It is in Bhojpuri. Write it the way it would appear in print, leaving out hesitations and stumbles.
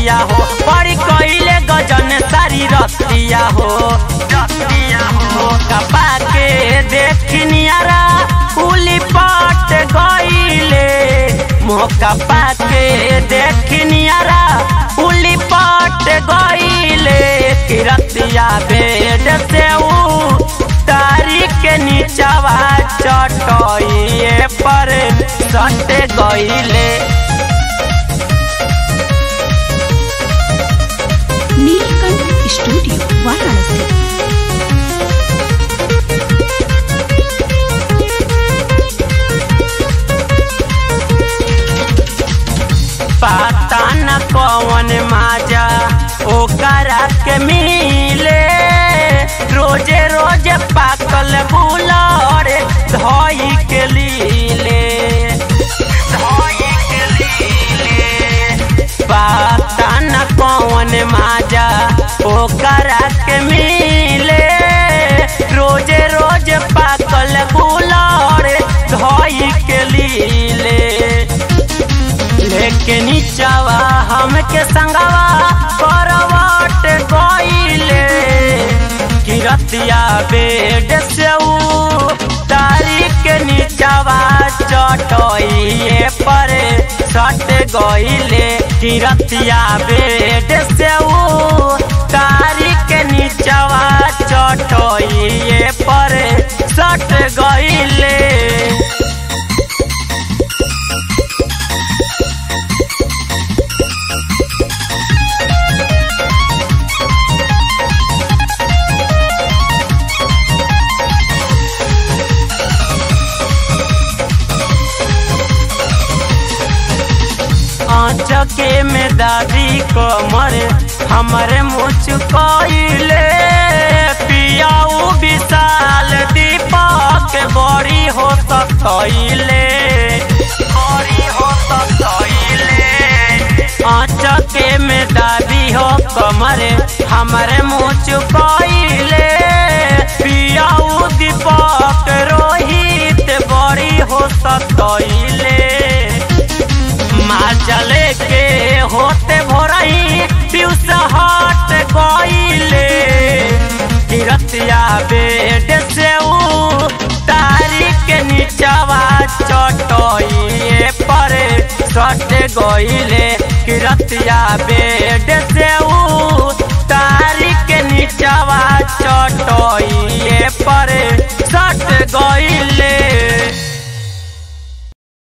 रतिया हो बड़ी कइले गजन सारी रतिया हो कपा के देखनियारा उली पट गइले मोका पाके देखनियारा उली पट गइले कि रतिया बेड से तारी के नीचवा चटइए पर सटे गइले। नीलकंठ स्टूडियो वाराणसी। पता न कौन माजा ओकरा के मिले रोजे रोजे पाकल बुलर धोई के लीले पता न कौन माजा ओकरा के मिले रोजे रोजे पाकल बुलर धोई के लीले लेके नीचवा हमके संगवा करवट गइले कि रतिया बेड से तारी के नीचवा चटइए पर सट गइले कि रतिया बेड से तारी के नीचवा चटइए पर सट गइले। चके में दादी कमर हमारे मुचकइले पियाऊ विशाल दीपक बड़ी हो सकइले चके में दादी हो कमर हमारे मुचकइले पियाऊ दीपक रोहित बड़ी हो सकइले चले के होते भोरही पीयूष हट गइले कि रतिया बेड से तारी के नीचवा चटइए पर सट गइले कि रतिया बेड से तारी के नीचवा चट